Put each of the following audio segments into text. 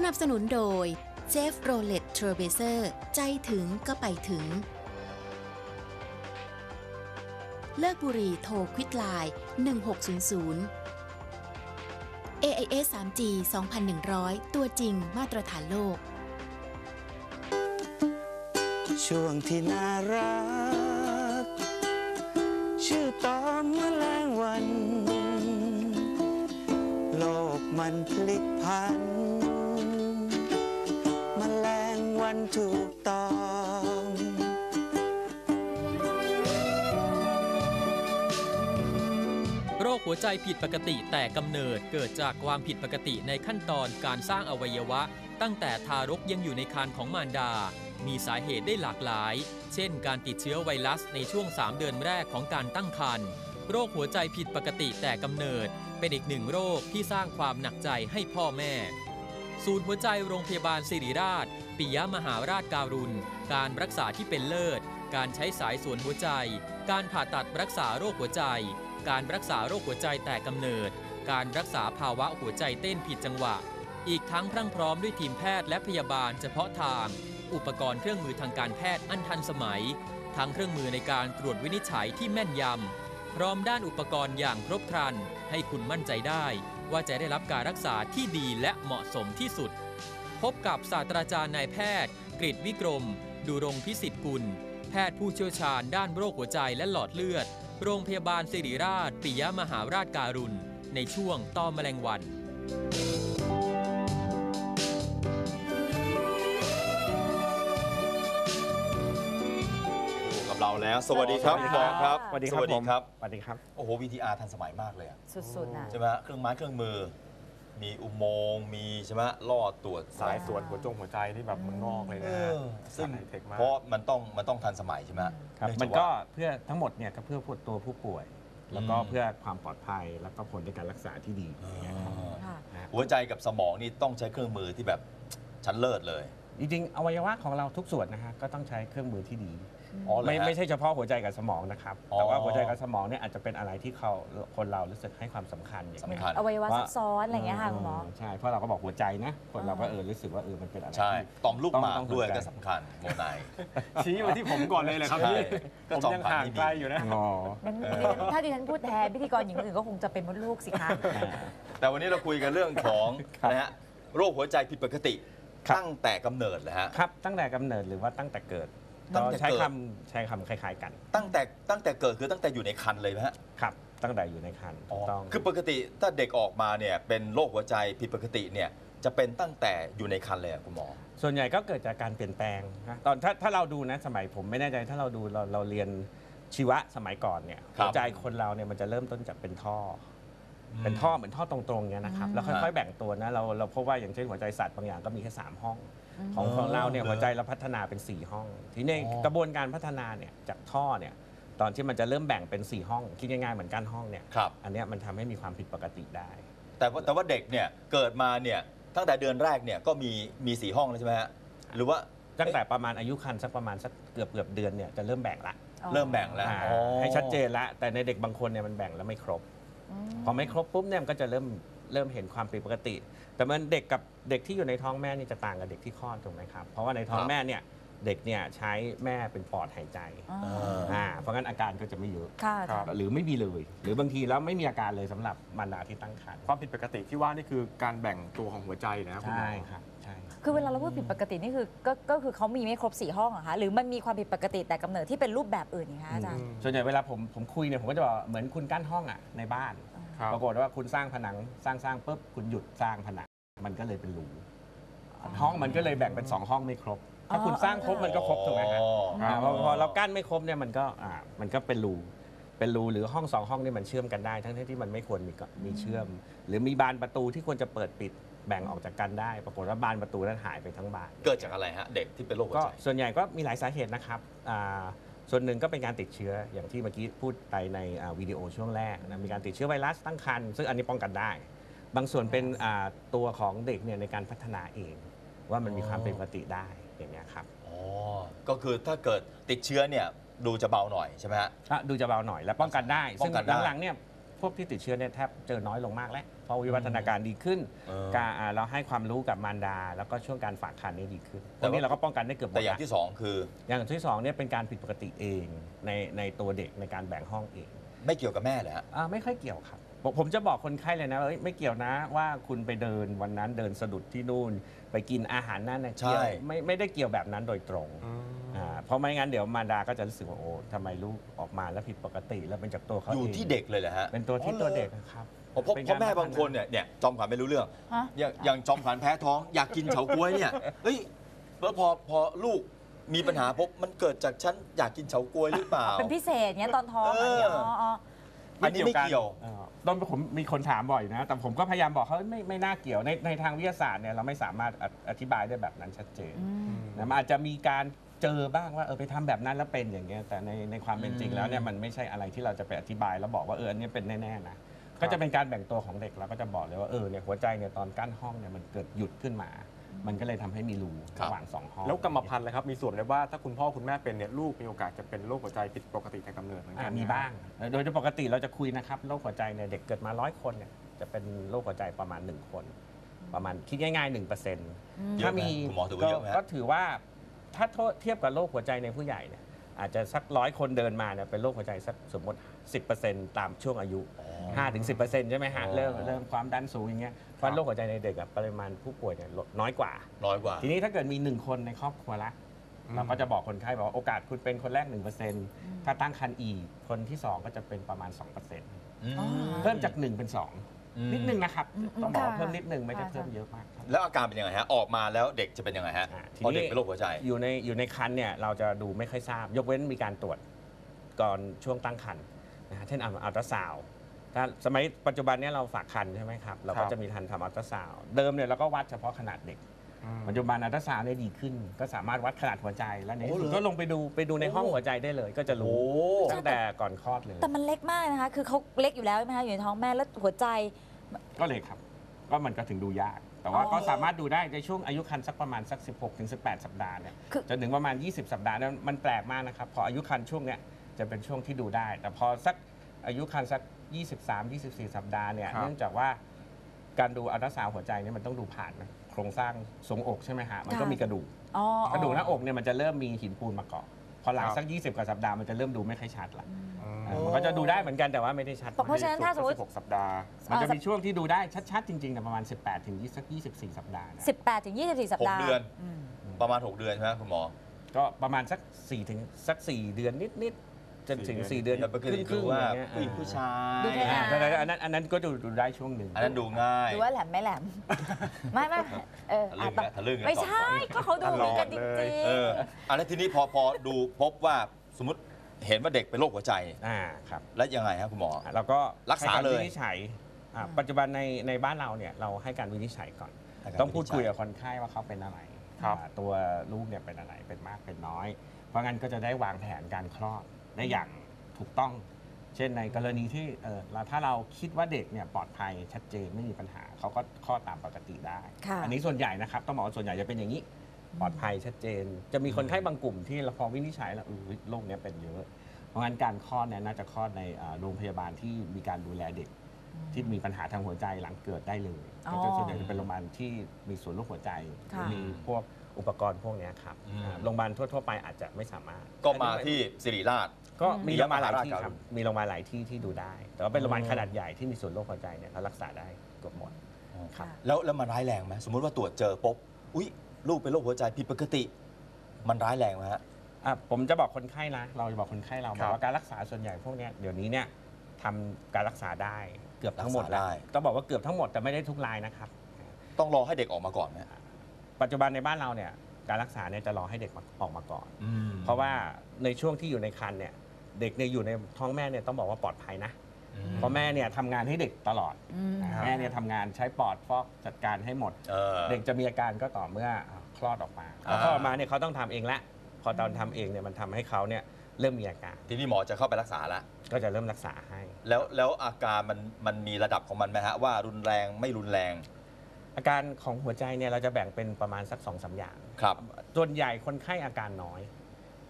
นับสนุนโดยเชฟโรเลตเทรเบเซอร์ใจถึงก็ไปถึงเลิกบุหรี่โทรควิดไลน์1600 AIS 3G 2100 ตัวจริงมาตรฐานโลกช่วงที่น่ารักชื่อตอนแมลงวันโลกมันพลิกผันแมลงวันถูกต้องโรคหัวใจผิดปกติแต่กำเนิดเกิดจากความผิดปกติในขั้นตอนการสร้างอวัยวะตั้งแต่ทารกยังอยู่ในครรภ์ของมารดามีสาเหตุได้หลากหลายเช่นการติดเชื้อไวรัสในช่วง3 เดือนแรกของการตั้งครรภ์โรคหัวใจผิดปกติแต่กำเนิดเป็นอีกหนึ่งโรคที่สร้างความหนักใจให้พ่อแม่ศูนย์หัวใจโรงพยาบาลศิริราชปิยมหาราชการุณการรักษาที่เป็นเลิศการใช้สายส่วนหัวใจการผ่าตัดรักษาโรคหัวใจการรักษาโรคหัวใจแต่กำเนิดการรักษาภาวะหัวใจเต้นผิดจังหวะอีกทั้งพรั่งพร้อมด้วยทีมแพทย์และพยาบาลเฉพาะทางอุปกรณ์เครื่องมือทางการแพทย์อันทันสมัยทั้งเครื่องมือในการตรวจวินิจฉัยที่แม่นยำพร้อมด้านอุปกรณ์อย่างครบครันให้คุณมั่นใจได้ว่าจะได้รับการรักษาที่ดีและเหมาะสมที่สุดพบกับศาสตราจารย์นายแพทย์กฤษวิกรมดุรงค์พิสิทธิ์กุลแพทย์ผู้เชี่ยวชาญด้านโรคหัวใจและหลอดเลือดโรงพยาบาลศิริราชปิยมหาราชการุณในช่วงต้อแมลงวันเราแล้วสวัสดีครับหมอครับสวัสดีครับสวัสดีครับโอ้โห VTR ทันสมัยมากเลยสุดๆนะใช่ไหมเครื่องไม้เครื่องมือมีอุโมงค์มีใช่ไหมลอดตรวจสายส่วนหัวใจนี่แบบเมืองนอกเลยนะซึ่งเพราะมันต้องทันสมัยใช่ไหมครับมันก็เพื่อทั้งหมดเนี่ยก็เพื่อตัวผู้ป่วยแล้วก็เพื่อความปลอดภัยแล้วก็ผลในการรักษาที่ดีหัวใจกับสมองนี่ต้องใช้เครื่องมือที่แบบชั้นเลิศเลยจริงๆอวัยวะของเราทุกส่วนนะฮะก็ต้องใช้เครื่องมือที่ดีไม่ใช่เฉพาะหัวใจกับสมองนะครับแต่ว่าหัวใจกับสมองเนี่ยอาจจะเป็นอะไรที่คนเรารู้สึกให้ความสำคัญอย่างนี้อวัยวะซับซ้อนอะไรอย่างเงี้ยค่ะคุณหมอใช่เพราะเราก็บอกหัวใจนะคนเราก็รู้สึกว่ามันเป็นอะไรใช่ต่อมลูกหมากด้วยก็สำคัญโมไนชี้มาที่ผมก่อนเลยเลยครับพี่ผมยังห่างไกลอยู่นะถ้าดิฉันพูดแทนพิธีกรหญิงอื่นก็คงจะเป็นมดลูกสิคะแต่วันนี้เราคุยกันเรื่องของนะฮะโรคหัวใจผิดปกติตั้งแต่กำเนิดเลยฮะครับตั้งแต่กำเนิดหรือว่าตั้งแต่เกิดใช้คำคล้ายๆกันตั้งแต่เกิดคือตั้งแต่อยู่ในครรภ์เลยไหมฮะครับตั้งแต่อยู่ในครรภ์ต้องคือปกติถ้าเด็กออกมาเนี่ยเป็นโรคหัวใจผิดปกติเนี่ยจะเป็นตั้งแต่อยู่ในครรภ์เลยคุณหมอส่วนใหญ่ก็เกิดจากการเปลี่ยนแปลงนะตอนถ้าเราดูนะสมัยผมไม่แน่ใจถ้าเราดูเราเรียนชีวะสมัยก่อนเนี่ยหัวใจคนเราเนี่ยมันจะเริ่มต้นจากเป็นท่อเหมือนท่อตรงๆเนี่ยนะครับแล้วค่อยๆแบ่งตัวนะเราพบว่าอย่างเช่นหัวใจสัตว์บางอย่างก็มีแค่3 ห้องของเราเนี่ยหัวใจเราพัฒนาเป็น4 ห้องทีนี้กระบวนการพัฒนาเนี่ยจากท่อเนี่ยตอนที่มันจะเริ่มแบ่งเป็น4 ห้องคิดง่ายๆเหมือนกั้นห้องเนี่ยอันนี้มันทำให้มีความผิดปกติได้แต่ว่าเด็กเนี่ยเกิดมาเนี่ยตั้งแต่เดือนแรกเนี่ยก็มี4 ห้องแล้วใช่ไหมฮะหรือว่าตั้งแต่ประมาณอายุครรภ์สักประมาณสักเกือบเดือนเนี่ยจะเริ่มแบ่งละให้ชัดเจนละแต่ในเด็กบางคนเนี่ยมันแบ่งแล้วไม่ครบพอไม่ครบปุ๊บเนี่ยมันก็จะเริ่มเห็นความผิดปกติแต่มันเด็กกับเด็กที่อยู่ในท้องแม่นี่จะต่างกับเด็กที่คลอดถูกไหมครับเพราะว่าในท้องแม่เนี่ยเด็กเนี่ยใช้แม่เป็นปอดหายใจเพราะงั้นอาการก็จะไม่เยอะหรือไม่มีเลยหรือบางทีแล้วไม่มีอาการเลยสำหรับมารดาที่ตั้งครรภ์ความผิดปกติที่ว่านี่คือการแบ่งตัวของหัวใจนะครับใช่ครับใช่คือเวลาเราพูดผิดปกตินี่คือก็คือเขามีไม่ครบ4 ห้องเหรอคะหรือมันมีความผิดปกติแต่กำเนิดที่เป็นรูปแบบอื่นนะคะอาจารย์ส่วนใหญ่เวลาผมคุยเนี่ยผมก็จะบอกเหมือนคุณกั้นห้องอ่ะในบ้านปรากฏว่าคุณสร้างผนังสร้างปุ๊บคุณหยุดสร้างผนังมันก็เลยเป็นรูห้องมันก็เลยแบ่งเป็น2 ห้องไม่ครบถ้าคุณสร้างครบมันก็ครบถูกไหมฮะพอเรากั้นไม่ครบเนี่ยมันก็เป็นรูหรือห้อง2 ห้องนี่มันเชื่อมกันได้ทั้งที่มันไม่ควรมีเชื่อมหรือมีบานประตูที่ควรจะเปิดปิดแบ่งออกจากกันได้ปรากฏว่าบานประตูนั้นหายไปทั้งบานเกิดจากอะไรฮะเด็กที่เป็นโรคหัวใจส่วนใหญ่ก็มีหลายสาเหตุนะครับส่วนหนึ่งก็เป็นการติดเชื้ออย่างที่เมื่อกี้พูดไปในวิดีโอช่วงแรกนะมีการติดเชื้อไวรัสตั้งครรภ์ซึ่งอันนี้ป้องกันได้บางส่วนเป็นตัวของเด็กเนี่ยในการพัฒนาเองว่ามันมีความเป็นปกติได้อย่างนี้ครับก็คือถ้าเกิดติดเชื้อเนี่ยดูจะเบาหน่อยใช่ไหมฮะดูจะเบาหน่อยและป้องกันได้ซึ่งหลังๆเนี่ยผพวกที่ติดเชื้อเนี่ยแทบเจอน้อยลงมากแล้วเพราะวิวัฒนาการดีขึ้น เราให้ความรู้กับมารดา แล้วก็ช่วงการฝากครรภ์นี่ดีขึ้นตรงนี้เราก็ป้องกันได้เกือบหมดแต่อย่างที่2คืออย่างที่2เนี่ยเป็นการผิดปกติเองในตัวเด็กในการแบ่งห้องเองไม่เกี่ยวกับแม่เลยฮะไม่ค่อยเกี่ยวครับผมจะบอกคนไข้เลยนะไม่เกี่ยวนะว่าคุณไปเดินวันนั้นเดินสะดุดที่นู่นไปกินอาหารนั่นนะเกี่ยวไม่ได้เกี่ยวแบบนั้นโดยตรงเพราะไม่งั้นเดี๋ยวมารดาก็จะรู้สึกว่าโอ้ทำไมลูกออกมาแล้วผิดปกติแล้วเป็นจากตัวเขาเองอยู่ที่เด็กเลยเหรอฮะเป็นตัวที่ตัวเด็กครับเพราะแม่บางคนเนี่ยจอมขวัญไม่รู้เรื่องอย่างจอมขวัญแพ้ท้องอยากกินเฉาก๊วยเนี่ยเฮ้ยแล้วพอลูกมีปัญหามันเกิดจากฉันอยากกินเฉาก๊วยหรือเปล่าเป็นพิเศษเนี้ยตอนท้องอันนี้ไม่เกี่ยวตอนผมมีคนถามบ่อยนะแต่ผมก็พยายามบอกเขาไม่น่าเกี่ยวในทางวิทยาศาสตร์เนี่ยเราไม่สามารถอธิบายได้แบบนั้นชัดเจนนะมันอาจจะมีการเจอบ้างว่าไปทำแบบนั้นแล้วเป็นอย่างเงี้ยแต่ในความเป็นจริงแล้วเนี่ยมันไม่ใช่อะไรที่เราจะไปอธิบายแล้วบอกว่าอันนี้เป็นแน่ๆนะก็จะเป็นการแบ่งตัวของเด็กเราก็จะบอกเลยว่าเนี่ยหัวใจเนี่ยตอนกั้นห้องเนี่ยมันเกิดหยุดขึ้นมามันก็เลยทำให้มีรูระหว่าง2ห้องแล้วกรรมพันธุ์เลยครับมีส่วนเลยว่าถ้าคุณพ่อคุณแม่เป็นเนี่ยลูกมีโอกาสจะเป็นโรคหัวใจผิดปกติแต่กำเนิดเหมือนกันมีบ้างโดยปกติเราจะคุยนะครับโรคหัวใจเนี่ยเด็กเกิดมา100 คนเนี่ยจะเป็นโรคหัวใจประมาณ1 คนประมาณคิดง่ายๆ 1%ถ้ามีก็ถือว่าถ้าเทียบกับโรคหัวใจในผู้ใหญ่เนี่ยอาจจะสัก100 คนเดินมาเนี่ยเป็นโรคหัวใจสักสมมติ 10% ตามช่วงอายุ 5-10% ใช่ไหมฮะเริ่มความดันสูงอย่างเงี้ยเพราะโรคหัวใจในเด็กปริมาณผู้ป่วยเนี่ยน้อยกว่าทีนี้ถ้าเกิดมี1 คนในครอบครัวละเราก็จะบอกคนไข้บอกว่าโอกาสคุณเป็นคนแรก 1% ถ้าตั้งครรภ์อีกคนที่2ก็จะเป็นประมาณ 2% เพิ่มจาก1เป็น2นิดนึงนะครับต้องบอกเพิ่มนิดนึงไม่ได้เพิ่มเยอะมากแล้วอาการเป็นยังไงฮะออกมาแล้วเด็กจะเป็นยังไงฮะพอเด็กเป็นโรคหัวใจอยู่ในครรภ์เนี่ยเราจะดูไม่ค่อยทราบยกเว้นมีการตรวจก่อนช่วงตั้งครรภ์เช่นอัลตราซาวด์ถ้าสมัยปัจจุบันนี้เราฝากครรภ์ใช่ไหมครับเราก็จะมีทันทำอัลตราซาวด์เดิมเนี่ยเราก็วัดเฉพาะขนาดเด็กปัจจุบันอัลตราซาวด์ได้ดีขึ้นก็สามารถวัดขนาดหัวใจแล้วในสุดก็ลงไปดูในห้องหัวใจได้เลยก็จะรู้ตั้งแต่ก่อนคลอดเลยแต่มันเล็กมากนะคะคือเขาเล็กอยู่แล้วใช่ไหมคะอยู่ในท้องแม่แล้วหัวใจก็เล็กครับก็มันก็ถึงดูยากแต่ว่าก็สามารถดูได้ในช่วงอายุครรภ์สักประมาณสัก 16-18 สัปดาห์เนี่ยจนถึงประมาณ20 สัปดาห์นั้นมันแปลกมากนะครับพออายุครรภ์ช่วงเนี้ยจะเป็นช่วงที่ดูได้แต่พอสักอายุครรภ์สัก23-24 สัปดาห์เนี่ยเนื่องจากว่าการดูอัลตราซาวด์หัวใจเนี่ยมันต้องดูผ่านโครงสร้างทรงอกใช่ไหมฮะมันก็มีกระดูกหน้าอกเนี่ยมันจะเริ่มมีหินปูนมาเกาะพอหลังสัก20 กว่าสัปดาห์มันจะเริ่มดูไม่ค่อยชัดละมันก็จะดูได้เหมือนกันแต่ว่าไม่ได้ชัดเพราะฉะนั้นถ้าสมมติ 16 สัปดาห์มันจะมีช่วงที่ดูได้ชัดๆจริงๆประมาณ18-24 สัปดาห์ 18-24 สัปดาห์ 6 เดือนประมาณ6 เดือนใช่ไหมคุณหมอก็ประมาณสัก4 เดือนนิดจนถึง4 เดือนครึ่งว่าผู้หญิงผู้ชายอันนั้นก็ดูได้ช่วงหนึ่งอันนั้นดูง่ายดูว่าแหลมไม่แหลมไม่ไม่ใช่ก็เขาดูกันจริงๆอันนั้นทีนี้พอดูพบว่าสมมติเห็นว่าเด็กเป็นโรคหัวใจครับแล้วยังไงครับคุณหมอเราก็รักษาเลยวินิจฉัยปัจจุบันในบ้านเราเนี่ยเราให้การวินิจฉัยก่อนต้องพูดคุยกับคนไข้ว่าเขาเป็นอะไรตัวลูกเนี่ยเป็นอะไรเป็นมากเป็นน้อยเพราะงั้นก็จะได้วางแผนการคลอดได้อย่างถูกต้องเช่นในกรณีที่ถ้าเราคิดว่าเด็กเนี่ยปลอดภัยชัดเจนไม่มีปัญหาเขาก็คลอดตามปกติได้อันนี้ส่วนใหญ่นะครับต้องบอกว่าส่วนใหญ่จะเป็นอย่างนี้ปลอดภัยชัดเจนจะมีคนไข้บางกลุ่มที่พอวินิจฉัยแล้วโรคนี้เป็นเยอะเพราะงั้นการคลอดเนี่ยน่าจะคลอดในโรงพยาบาลที่มีการดูแลเด็กที่มีปัญหาทางหัวใจหลังเกิดได้เลยก็ส่วนใหญ่จะเป็นโรงพยาบาลที่มีศูนย์โรคหัวใจมีพวกอุปกรณ์พวกนี้ครับโรงพยาบาลทั่วๆไปอาจจะไม่สามารถก็มาที่ศิริราชก็มีโรงพยาบาลหลายที่ครับมีโรงพยาบาลหลายที่ที่ดูได้แต่ว่าเป็นโรงพยาบาลขนาดใหญ่ที่มีศูนย์โรคหัวใจเนี่ยเขารักษาได้เกือบหมดครับแล้วมันร้ายแรงไหมสมมติว่าตรวจเจอปุ๊บอุ๊ยลูกเป็นโรคหัวใจผิดปกติมันร้ายแรงไหมฮะผมจะบอกคนไข้นะเราจะบอกคนไข้เราบอกว่าการรักษาส่วนใหญ่พวกนี้เดี๋ยวนี้เนี่ยทำการรักษาได้เกือบทั้งหมดแล้วต้องบอกว่าเกือบทั้งหมดแต่ไม่ได้ทุกรายนะครับต้องรอให้เด็กออกมาก่อนไหมปัจจุบันในบ้านเราเนี่ยการรักษาเนี่ยจะรอให้เด็กออกมาก่อนเพราะว่าในช่วงที่อยู่ในครรภ์เนี่ยเด็กเนี่ยอยู่ในท้องแม่เนี่ยต้องบอกว่าปลอดภัยนะเพราะแม่เนี่ยทำงานให้เด็กตลอดแม่เนี่ยทำงานใช้ปอดฟอกจัดการให้หมดเด็กจะมีอาการก็ต่อเมื่อคลอดออกมาพอคลอดออกมาเนี่ยเขาต้องทำเองละพอตอนทำเองเนี่ยมันทำให้เขาเนี่ยเริ่มมีอาการทีนี้หมอจะเข้าไปรักษาแล้วก็จะเริ่มรักษาให้แล้วอาการมันมีระดับของมันไหมฮะว่ารุนแรงไม่รุนแรงอาการของหัวใจเนี่ยเราจะแบ่งเป็นประมาณสัก 2-3 อย่างครับส่วนใหญ่คนไข้อาการน้อย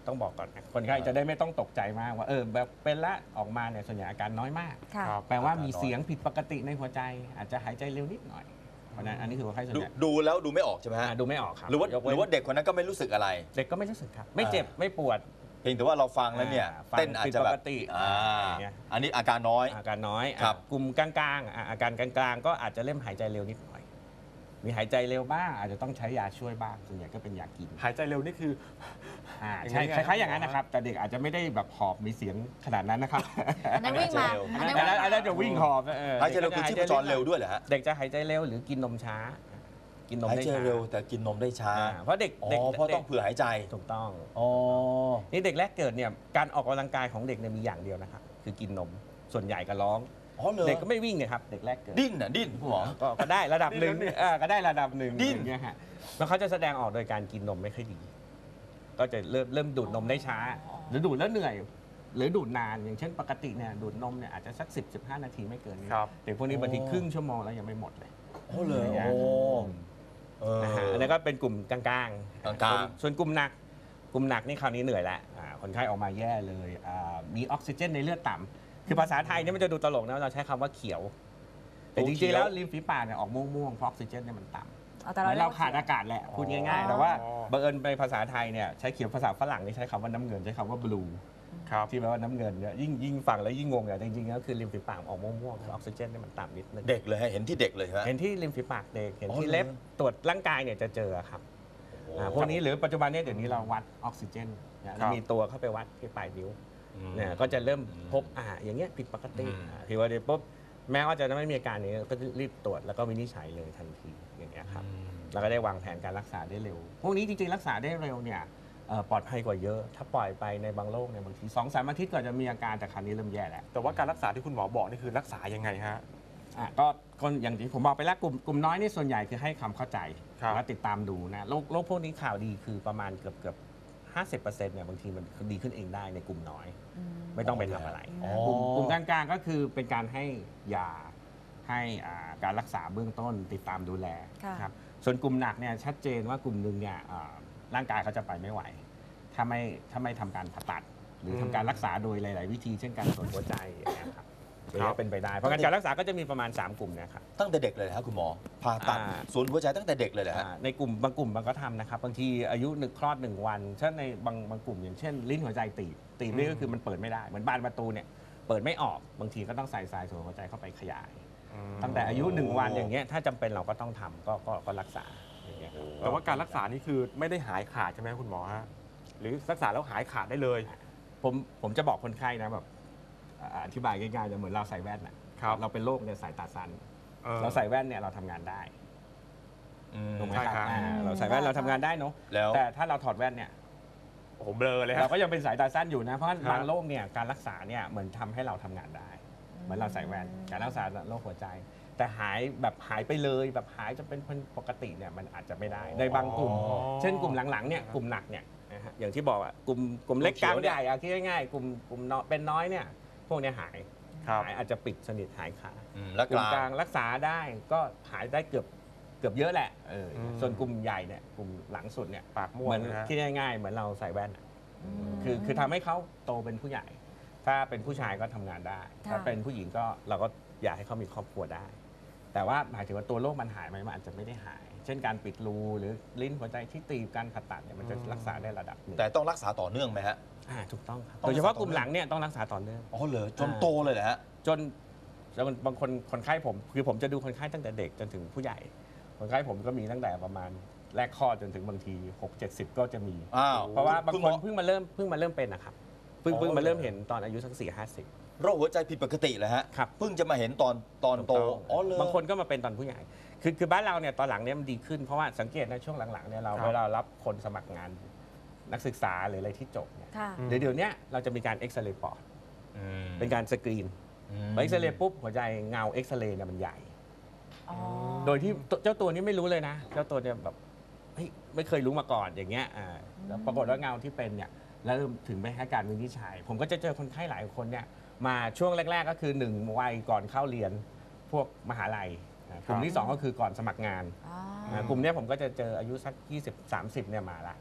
ต้องบอกก่อนนะคนไข้จะได้ไม่ต้องตกใจมากว่าแบบเป็นละออกมาเนี่ยส่วนใหญ่อาการน้อยมากค่ะครับแปลว่ามีเสียงผิดปกติในหัวใจ อาจจะหายใจเร็วนิดหน่อยเพราะนั้นอันนี้คือคนไข้ส่วนใหญ่ดูแล้วดูไม่ออกใช่ไหมฮะดูไม่ออกครับหรือว่ายกเนเด็กคนนั้นก็ไม่รู้สึกอะไรเด็กก็ไม่รู้สึกครับ ไม่เจ็บไม่ปวดเพียงแต่ว่าเราฟังแล้วเนี่ยฟังเต้นอาจจะแบบผิดปกติ อย่างเงี้ยอันนี้อาการน้อยอาการน้อยครับกลุ่มกลางๆอาการกลางๆก็อาจจะเริ่มหายใจเร็วนิดหน่อย มีหายใจเร็วบ้างอาจจะต้องใช้ยาช่วยบ้างส่วนใหญ่ก็เป็นยากินหายใจเร็วนี่คือใช่อย่างนี้คล้ายๆอย่างนั้นนะครับ แต่เด็กอาจจะไม่ได้แบบหอบมีเสียงขนาดนั้นนะครับอันนั้นวิ่งมาอัอันนนั้นั้น นวิ่งอันนั้นจะวิ่งหอบหายใจเร็วคือชีพจรเร็วด้วยเหรอฮะเด็กจะหายใจเร็วหรือกินนมช้า กินนมหายได้ใจช้าเร็วแต่กินนมได้ช้าเพราะเด็กอ๋อเพราะต้องเผื่อหายใจถูกต้องอ๋อนี่เด็กแรกเกิดเนี่ยการออกกำลังกายของเด็กเนี่ยมีอย่างเดียวนะครับคือกินนมส่วนใหญ่ก็ร้องอ๋อเหรอเด็กก็ไม่วิ่งเนี่ยครับเด็กแรกเกิดดิ้นน่ะดิ้นคุณหมอก็ได้ระดับหนึ่งก็ได้ระดับหนึ่งดิ้นอย่างเงี้ยฮะแล้วเขาจะแสดงออกโดยการกินนมไม่ค่อยดี ก็จะเริ่มดูดนมได้ช้า หรือดูดแล้วเหนื่อย หรือดูดนานอย่างเช่นปกติเนี่ยดูดนมเนี่ยอาจจะสัก10-15 นาทีไม่เกินนี้ครับเด็กพวกนี้บางทีครึ่งชั่วโมงแล้วยังไม่หมดเลยอ๋อเหรออย่างโอ้เงี้ยเออนะฮะอันนี้ก็เป็นกลุ่มกลางกลางๆส่วนกลุ่มหนักนี่คราวนี้เหนื่อยแล้วคนไข้ออกมาแย่เลยมีออกซิเจนในเลือดต่ำคือภาษาไทยเนี่ยมันจะดูตลกนะเราใช้คำว่าเขียว แต่จริงๆแล้วริมฝีปากเนี่ยออกม่วงๆเพราะออกซิเจนเนี่ยมันต่ำเอาแต่เหมือนเรารียกว่ขาดอากาศแหละพูดง่ายๆ แต่ว่าบังเอิญไปภาษาไทยเนี่ยใช้เขียวภาษาฝรั่งนี่ใช้คำว่าน้ำเงินใช้คำว่าบลูครับที่แปลว่าน้ำเงินเนี่ยยิ่งฟังแล้วยิ่งงงอ่ะจริงๆแล้วคือริมฝีปากออกม่วงๆออกซิเจนเนี่ยมันต่ำนิดนึงเด็กเลยฮะเห็นที่เด็กเลยฮะเห็นที่ริมฝีปากเด็กเห็นอ๋อที่เหรอเล็บตรวจร่างกายเนี่ยจะเจอครับพวกนี้หรือปัจจุบันเนี่ยเดี๋ยวนี้เราวัดออกซิเจนเนี่ยมีตัวเข้าไปวัดที่ปลายนิ้วเนี่ยก็จะเริ่มพบอย่างเงี้ยผิดปกติผิดปกติปุ๊บแม้ว่าจะไม่มีอาการนี้ก็รีบตรวจแล้วก็วินิจฉัยเลยทันทีอย่างเงี้ยครับ เราก็ได้วางแผนการรักษาได้เร็ว พวกนี้จริงๆรักษาได้เร็วเนี่ยปลอดภัยกว่าเยอะ ถ้าปล่อยไปในบางโรคเนี่ยบางที2-3 อาทิตย์ก็จะมีอาการแต่คราวนี้เริ่มแย่แล้วแต่ว่าการรักษาที่คุณหมอบอกนี่คือรักษายังไงฮะก็คนอย่างที่ผมบอกไปแล้วกลุ่มน้อยนี่ส่วนใหญ่คือให้ความเข้าใจครับแล้วติดตามดูนะโรคพวกนี้ข่าวดีคือประมาณเกือบ 50% เนี่ยบางทีมันดีขึ้นเองได้ในกลุ่มน้อย ไม่ต้องไปทำอะไรอ๋อกลุ่มกลางๆก็คือเป็นการให้ยาให้การรักษาเบื้องต้นติดตามดูแลค่ะครับส่วนกลุ่มหนักเนี่ยชัดเจนว่ากลุ่มหนึ่งเนี่ยร่างกายเขาจะไปไม่ไหว ถ้าไม่ทำการผ่าตัด หรือทำการรักษาโดยหลาย ๆ วิธีเช่นการตรวจหัวใจอย่างเงี้ยครับอย่างเงี้ยเป็นไปได้ เพราะงั้นการรักษาก็จะมีประมาณ 3 กลุ่มเนะครับตั้งแต่เด็กเลยนะครับคุณหมอผ่าตัด ศูนย์หัวใจตั้งแต่เด็กเลยเหรอฮะในกลุ่มบางกลุ่มมันก็ทำนะครับบางทีอายุคลอด 1 วันเช่นในบางกลุ่มอย่างเช่นลิ้นหัวใจตีบนี่ก็คือมันเปิดไม่ได้เหมือนบานประตูเนี่ยเปิดไม่ออกบางทีก็ต้องใส่สายส่วนหัวใจเข้าไปขยาย ตั้งแต่อายุ 1 วันอย่างเงี้ยถ้าจำเป็นเราก็ต้องทำก็รักษาอย่างเงี้ยครับแต่ว่าการรักษานี่คือไม่ได้หายขาดใช่ไหมคุณหมอฮะหรือรักษาแล้วหายขาดได้เลยผมจะบอกคนไข้นะแบบอธิบายง่ายๆจะเหมือนเราใส่แว่นนะครับ เราเป็นโรคเนี่ยสายตาสั้นเราใส่แว่นเนี่ยเราทำงานได้ถูกไหมครับใช่ครับเราใส่แว่นเราทำงานได้เนาะแล้วแต่ถ้าเราถอดแว่นเนี่ยโอ้โหเบลอเลยเราฮะก็ยังเป็นสายตาสั้นอยู่นะเพราะครับบางโรคเนี่ยการรักษาเนี่ยเหมือนทำให้เราทำงานได้ เหมือนเราใส่แว่นการรักษาโรคหัวใจ แต่หายไปเลยแบบหายจะเป็นคนปกติเนี่ยมันอาจจะไม่ได้ในบางกลุ่ม เช่นกลุ่มหลังๆเนี่ยกลุ่มหนักเนี่ยนะฮะอย่างที่บอกอ่ะกลุ่มเล็กกลางใหญ่อะคิดง่ายๆกลุ่มน้อยเป็นน้อยเนี่ยพวกเนี้ยหายครับอาจจะปิดสนิทหายขาดแล้วกกลุ่มลางกลางรักษาได้ก็หายได้เกือบเยอะแหละส่วนกลุ่มใหญ่เนี่ยกลุ่มหลังสุดเนี่ยปากม่วเหงมือนนะฮะคิดง่ายๆเหมือนเราใส่แว่นอะคือทำให้เขาโตเป็นผู้ใหญ่ ถ้าเป็นผู้ชายก็ทำงานได้ ถ้าเป็นผู้หญิงก็เราก็อยากให้เขามีครอบครัวได้ แต่ว่าหมายถึงว่าตัวโรคมันหายไหมมันอาจจะไม่ได้หาย เช่นการปิดรูหรือลิ้นหัวใจที่ตีบการผ่าตัดเนี่ยมันจะรักษาได้ระดับหนึ่งแต่ต้องรักษาต่อเนื่องไหมฮะถูกต้องครับต้องโดยเฉพาะรักษาต่อเนื่องกลุ่มหลังเนี่ยต้องรักษาต่อเนื่องอ๋อเหรอจนโตเลยเหรอฮะจนบางคนไข้ผมคือผมจะดูคนไข้ตั้งแต่เด็กจนถึงผู้ใหญ่ คนไข้ผมก็มีตั้งแต่ประมาณแรกคลอดจนถึงบางที 6-70 ก็จะมีอ้าวเพราะว่าบางคุณหคมนอเพิ่งมาเริ่มเป็นนะครับเพิ่งมาเริ่มเห็นตอนอายุสัก4-50 โรคหัวใจผิดปกติเลยฮะครับเพิ่งจะมาเห็นตอนโตอ๋อเลยบางคนก็มาเป็นตอนผู้ใหญ่ คือบ้านเราเนี่ยตอนหลังเนี่ยมันดีขึ้นเพราะว่าสังเกตในช่วงหลังๆเนี่ยเราครับเวลารับคนสมัครงานนักศึกษาหรืออะไรที่จบเนี่ยค่ะเดี๋ยวนี้เราจะมีการเอ็กซเรย์ปอด เป็นการสกรีน พอเอ็กซเรย์ปุ๊บหัวใจเงาเอ็กซเรย์เนี่ยมันใหญ่ โดยที่เจ้าตัวนี้ไม่รู้เลยนะ เจ้าตัวเนี่ยแบบเฮ้ยไม่เคยรู้มาก่อนอย่างเงี้ยแล้วปรากฏว่าเงาที่เป็นเนี่ยแล้วถึงไปให้การวินิจฉัย ผมก็จะเจอคนไข้หลายคนเนี่ยมาช่วงแรก ๆ ก็คือ1วัยก่อนเข้าเรียนพวกมหาลัยกลุ่มที่ 2 ก็คือก่อนสมัครงานกลุ่มเนี้ยผมก็จะเจออายุสัก20-30เนี่ยมาละ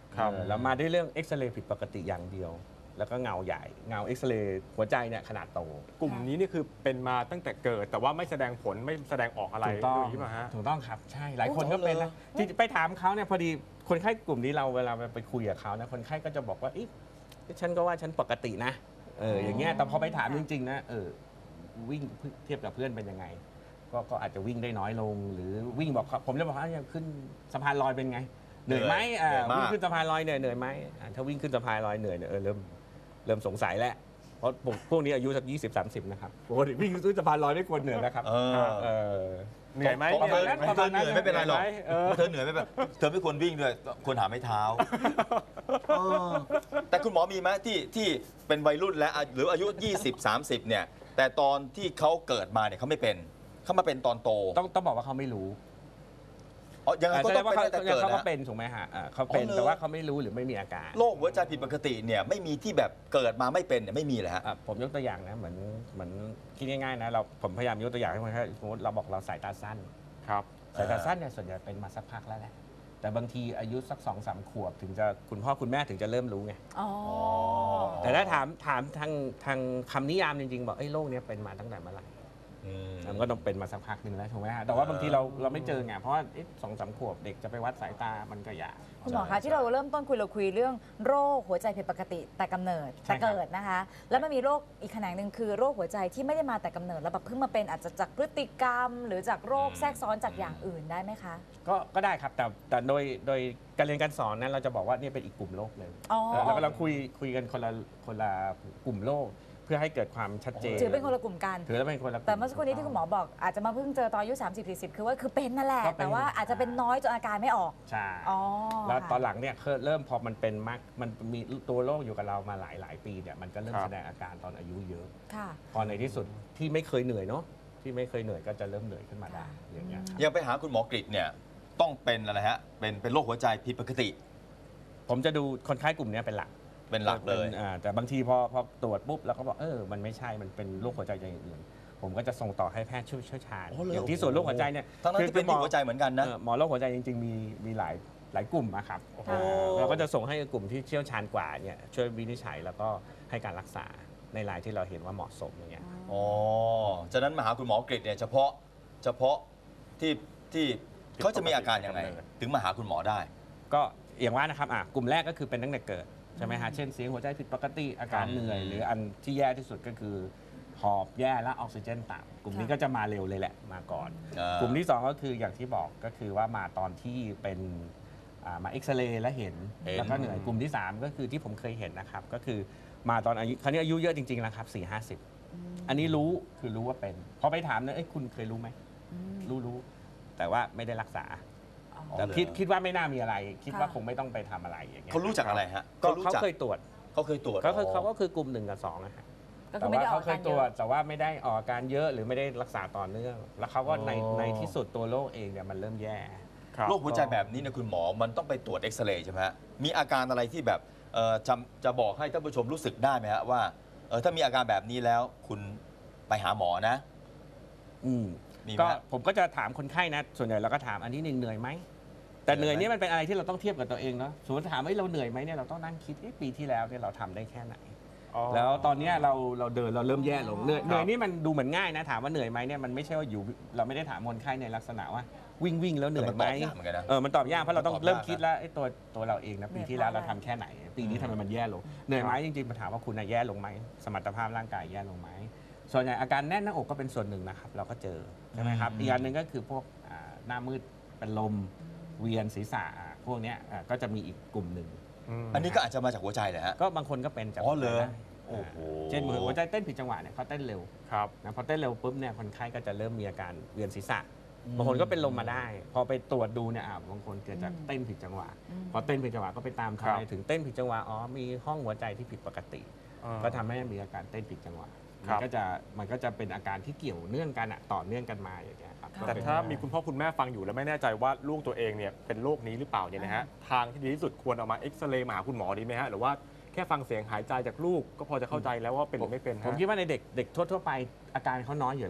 แล้วมาด้วยเรื่องเอ็กซเรย์ผิดปกติอย่างเดียว แล้วก็เงาใหญ่เงาเอ็กซเรย์หัวใจเนี่ยขนาดโตกลุ่มนี้นี่คือเป็นมาตั้งแต่เกิด แต่ว่าไม่แสดงผลไม่แสดงออกอะไรถูกต้องใช่ไหมฮะถูกต้องครับใช่หลายคนก็เป็นนะที่ไปถามเขาเนี่ยพอดีคนไข้กลุ่มนี้เราเวลาไปคุยกับเขานะคนไข้ก็จะบอกว่าฉันก็ว่าฉันปกตินะอย่างเงี้ยแต่พอไปถามจริงๆนะวิ่งเทียบกับเพื่อนเป็นยังไงก็อาจจะวิ่งได้น้อยลงหรือวิ่งบอกผมจะบอกว่าขึ้นสะพานลอยเป็นไงเหนื่อยไหมวิ่งขึ้นสะพานลอยเหนื่อยไหมถ้าวิ่งขึ้นสะพานลอยเหนื่อยเริ่มสงสัยแล้วเพราะพวกนี้อายุสัก20-30นะครับปกติวิ่งขึ้นสะพานลอยไม่ควรเหนื่อยนะครับเหนื่อยไหมเธอเหนื่อยไม่เป็นไรหรอกเธอเหนื่อยไม่เป็นเธอไม่ควรวิ่งด้วยควรหาไม้เท้าแต่คุณหมอมีไหมที่เป็นวัยรุ่นแล้วหรืออายุ20-30เนี่ยแต่ตอนที่เขาเกิดมาเนี่ยเขาไม่เป็นเขามาเป็นตอนโตต้องบอกว่าเขาไม่รู้ยังไงก็ต้องเป็นแต่เกิดเขาก็นะเป็นถูกไหมฮะเขาเป็นแต่ว่าเขาไม่รู้หรือไม่มีอาการโรคหัวใจผิดปกติเนี่ยไม่มีที่แบบเกิดมาไม่เป็นเนี่ยไม่มีเลยฮะผมยกตัวอย่างนะเหมือนคิดง่ายๆนะผมพยายามยกตัวอย่างให้คนไข้สมมติเราบอกเราสายตาสั้นครับสายตาสั้นเนี่ยส่วนใหญ่เป็นมาสักพักแล้วแหละแต่บางทีอายุสัก2-3 ขวบถึงจะคุณพ่อคุณแม่ถึงจะเริ่มรู้ไงแต่ถ้าถามทางคำนิยามจริงๆบอกโรคนี้เป็นมาตั้งแต่เมื่อไหร่มันก็ต้องเป็นมาสักพักหนึ่งแล้วถูกไหมฮะแต่ว่าบางทีเราไม่เจอไงเพราะว่า2-3 ขวบเด็กจะไปวัดสายตามันก็ยากคุณหมอคะที่เราเริ่มต้นเราคุยเรื่องโรคหัวใจผิดปกติแต่กำเนิดแต่เกิดนะคะแล้วมันมีโรคอีกแขนงหนึ่งคือโรคหัวใจที่ไม่ได้มาแต่กำเนิดแล้วแบบเพิ่งมาเป็นอาจจะจากพฤติกรรม หรือจากโรคแทรกซ้อนจากอย่างอื่นได้ไหมคะก็ได้ครับแต่โดยการเรียนการสอนนั้นเราจะบอกว่านี่เป็นอีกกลุ่มโรคหนึ่งแล้วก็เราคุยกันคนละกลุ่มโรคเพื่อให้เกิดความชัดเจนถือเป็นคนละกลุ่มกันถือเป็นคนละกลุ่มแต่เมื่อสักครู่นี้ที่คุณหมอบอกอาจจะมาเพิ่งเจอตอนอายุ30-40คือว่าคือเป็นนั่นแหละแต่ว่าอาจจะเป็นน้อยจนอาการไม่ออกใช่แล้วตอนหลังเนี่ยเริ่มพอมันเป็นมากมันมีตัวโรคอยู่กับเรามาหลายปีเนี่ยมันก็เริ่มแสดงอาการตอนอายุเยอะพอในที่สุดที่ไม่เคยเหนื่อยเนาะที่ไม่เคยเหนื่อยก็จะเริ่มเหนื่อยขึ้นมาได้อย่างเงี้ยยังไปหาคุณหมอกฤษเนี่ยต้องเป็นอะไรฮะเป็นโรคหัวใจผิดปกติผมจะดูคนไข้กลุ่มนี้เป็นหลักเลยแต่บางทีพอตรวจปุ๊บแล้วก็บอกมันไม่ใช่มันเป็นโรคหัวใจอย่างอื่นผมก็จะส่งต่อให้แพทย์เชี่ยวชาญอย่างที่ส่วนโรคหัวใจเนี่ยทั้งนั้นที่เป็นหัวใจเหมือนกันนะหมอโรคหัวใจจริงๆมีหลายกลุ่มนะครับเราก็จะส่งให้กลุ่มที่เชี่ยวชาญกว่าเนี่ยช่วยวินิจฉัยแล้วก็ให้การรักษาในรายที่เราเห็นว่าเหมาะสมอย่างเงี้ยฉะนั้นมาหาคุณหมอกฤษเนี่ยเฉพาะที่เขาจะมีอาการยังไงถึงมาหาคุณหมอได้ก็อย่างว่านะครับกลุ่มแรกก็คือเป็นตั้งแต่เกิดใช่ไหมฮะเช่นเสียงหัวใจผิดปกติอาการเหนื่อยหรืออันที่แย่ที่สุดก็คือหอบแย่และออกซิเจนต่ำกลุ่มนี้ก็จะมาเร็วเลยแหละมาก่อนกลุ่มที่2ก็คืออย่างที่บอกก็คือว่ามาตอนที่เป็นมาเอ็กซเรย์และเห็นแล้วก็เหนื่อยกลุ่มที่3ก็คือที่ผมเคยเห็นนะครับก็คือมาตอนอายุคราวนี้อายุเยอะจริงๆแล้วครับ40-50อันนี้รู้ว่าเป็นพอไปถามเนี่ยคุณเคยรู้ไหมรู้แต่ว่าไม่ได้รักษาแต่คิดว่าไม่น่ามีอะไรคิดว่าคงไม่ต้องไปทำอะไรอย่างเงี้ยเขารู้จักอะไรฮะเขาเคยตรวจเขาก็คือกลุ่ม1 กับ 2นะฮะแต่ว่าเขาเคยตรวจแต่ว่าไม่ได้ออกอาการเยอะหรือไม่ได้รักษาต่อเนื่องแล้วเขาก็ในที่สุดตัวโรคเองเนี่ยมันเริ่มแย่โรคหัวใจแบบนี้เนี่ยคุณหมอมันต้องไปตรวจเอ็กซเรย์ใช่ไหมฮะมีอาการอะไรที่แบบจะบอกให้ท่านผู้ชมรู้สึกได้ไหมฮะว่าถ้ามีอาการแบบนี้แล้วคุณไปหาหมอนะก็ผมก็จะถามคนไข้นะส่วนใหญ่เราก็ถามอันนี้เหนื่อยไหมแต่เหนื่อยนี่มันเป็นอะไรที่เราต้องเทียบกับตัวเองเนาะสมมติถามว่าเราเหนื่อยไหมเนี่ยเราต้องนั่งคิดปีที่แล้วเนี่ยเราทำได้แค่ไหนแล้วตอนนี้เราเดินเราเริ่มแย่ลงเหนื่อยนี่มันดูเหมือนง่ายนะถามว่าเหนื่อยไหมเนี่ยมันไม่ใช่ว่าอยู่เราไม่ได้ถามคนไข้ในลักษณะว่าวิ่งแล้วเหนื่อยไหมมันตอบยากเพราะเราต้องเริ่มคิดแล้วตัวเราเองนะปีที่แล้วเราทำแค่ไหนปีนี้ทำไมมันแย่ลงเหนื่อยไหมจริงๆมาถามว่าคุณแย่ลงไหมสมรรถภาพร่างกายแย่ลงไหมส่วนใหญ่อาการแน่นหน้าอกก็เป็นส่วนหนึ่งนะครับเราก็เจอใช่ไหมครับอีกอันหนึ่งก็คือพวกหน้ามืดเป็นลมเวียนศีรษะพวกนี้ก็จะมีอีกกลุ่มหนึ่งอันนี้ก็อาจจะมาจากหัวใจเหรอฮะก็บางคนก็เป็นจากหัวใจเช่นหัวใจเต้นผิดจังหวะเนี่ยเขาเต้นเร็วนะพอเต้นเร็วปุ๊บเนี่ยคนไข้ก็จะเริ่มมีอาการเวียนศีรษะบางคนก็เป็นลมมาได้พอไปตรวจดูเนี่ยบางคนเกิดจากเต้นผิดจังหวะพอเต้นผิดจังหวะก็ไปตามทำไมถึงเต้นผิดจังหวะมีห้องหัวใจที่ผิดปกติก็ทำให้มีอาการเต้นผิดจังหวะมันก็จะเป็นอาการที่เกี่ยวเนื่องกันต่อเนื่องกันมาอย่างเงี้ยครับแต่ถ้ามีคุณพ่อคุณแม่ฟังอยู่แล้วไม่แน่ใจว่าลูกตัวเองเนี่ยเป็นโรคนี้หรือเปล่าเนี่ยนะฮะทางที่ดีที่สุดควรเอามาเอ็กซเรย์มาหาคุณหมอดีไหมฮะหรือว่าแค่ฟังเสียงหายใจจากลูกก็พอจะเข้าใจแล้วว่าเป็นหรือไม่เป็นผมคิดว่าในเด็กทั่วไปอาการเขาน้อยอยู่ละ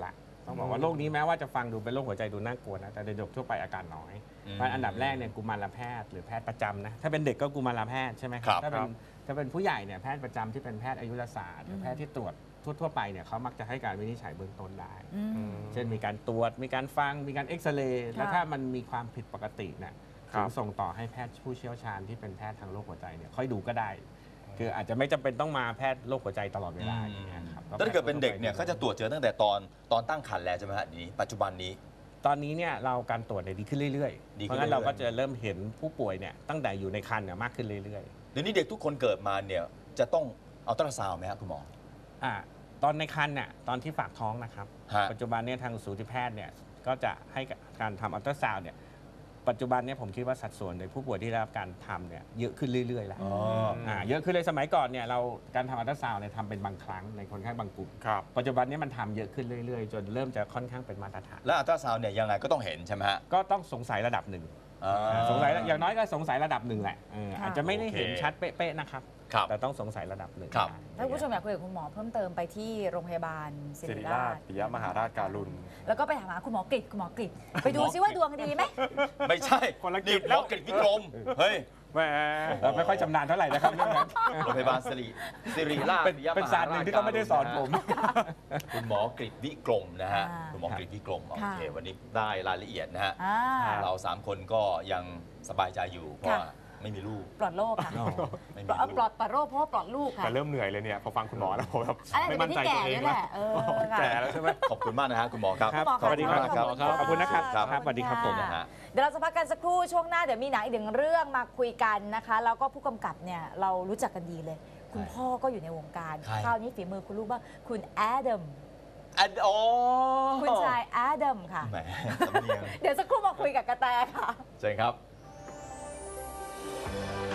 ต้องบอกว่าโรคนี้แม้ว่าจะฟังดูเป็นโรคหัวใจดูน่ากลัวนะแต่โดยทั่วไปอาการน้อยเพราะอันดับแรกเนี่ยกุมารแพทย์หรือแพทย์ประจำนะถ้าเป็นเด็กก็กุมารแพทย์ใช่ไหมครับถ้าเป็นผู้ใหญ่เนี่ยแพทย์ประจำที่เป็นแพทย์อายุรศาสตร์หรือแพทย์ที่ตรวจทั่วไปเนี่ยเขามักจะให้การวินิจฉัยเบื้องต้นได้ เช่นมีการตรวจมีการฟังมีการเอ็กซเรย์แล้วถ้ามันมีความผิดปกติเนี่ยถึงส่งต่อให้แพทย์ผู้เชี่ยวชาญที่เป็นแพทย์ทางโรคหัวใจเนี่ยค่อยดูก็ได้คืออาจจะไม่จำเป็นต้องมาแพทย์โรคหัวใจตลอดเวลาอย่างเงี้ยครับถ้าเกิดเป็นเด็กเนี่ยเขาจะตรวจเจอตั้งแต่ตอนตั้งครรภ์แล้วใช่ไหมฮะนี้ปัจจุบันนี้ตอนนี้เนี่ยเราการตรวจดีขึ้นเรื่อยๆเพราะงั้นเราก็จะเริ่มเห็นผู้ป่วยเนี่ยตั้งแต่อยู่ในครรภ์เนี่ยมากขึ้นเรื่อยๆเดี๋ยวนี้เด็กทุกคนเกิดมาเนี่ยจะต้องเอาอัลตราซาวด์ไหมครับคุณหมอตอนในครรภ์เนี่ยตอนที่ฝากท้องนะครับปัจจุบันเนี่ยทางสูติแพทย์เนี่ยก็จะให้การทำอัลตราซาวด์เนี่ยปัจจุบันเนี่ยผมคิดว่าสัดส่วนในผู้ป่วยที่ได้รับการทำเนี่ยเยอะขึ้นเรื่อยๆแล้วเยอะขึ้นเลยสมัยก่อนเนี่ยเราการทำอัลตราซาวด์เนี่ยทำเป็นบางครั้งในคนไข้บางกลุ่มปัจจุบันนี้มันทำเยอะขึ้นเรื่อยๆจนเริ่มจะค่อนข้างเป็นมาตรฐานแล้วอัลตราซาวด์เนี่ยยังไงก็ต้องเห็นใช่ไหมฮะก็ต้องสงสัยระดับหนึ่งสงสัยอย่างน้อยก็สงสัยระดับหนึ่งแหละอาจจะไม่ได้เห็นชัดเป๊ะๆนะครับแต่ต้องสงสัยระดับหนึ่งถ้าผู้ชมอยากคุยกับคุณหมอเพิ่มเติมไปที่โรงพยาบาลศิริราชปิยมหาราชการุณแล้วก็ไปถามหาคุณหมอกฤษไปดูซิว่าดวงดีไหมไม่ใช่คนละกฤษแล้วกฤษวิกรมเฮ้ยแหมเราไม่ค่อยชำนาญเท่าไหร่นะครับเรื่องนั้นโรงพยาบาลศิริราชเป็นศาสตร์หนึ่งที่เขาไม่ได้สอนผมคุณหมอกฤษวิกรมนะฮะคุณหมอกฤษวิกรมโอเควันนี้ได้รายละเอียดนะฮะเรา3คนก็ยังสบายใจอยู่เพราะไม่มีลูกปลอดโรคค่ะปลอดโรคเพราะว่าปลอดลูกค่ะแต่เริ่มเหนื่อยเลยเนี่ยพอฟังคุณหมอแล้วผมแบบไม่มั่นใจตัวเองแล้วแก่แล้วใช่ไหมขอบคุณมากนะฮะคุณหมอครับสวัสดีครับขอบคุณนะครับสวัสดีครับผมเดี๋ยวเราจะพักกันสักครู่ช่วงหน้าเดี๋ยวมีหนังอีกหนึ่งเรื่องมาคุยกันนะคะแล้วก็ผู้กำกับเนี่ยเรารู้จักกันดีเลยคุณพ่อก็อยู่ในวงการคราวนี้ฝีมือคุณลูกบ้างคุณแอดัมคุณชายแอดัมค่ะเดี๋ยวสักครู่มาคุยกับกระแตค่ะใช่ครับ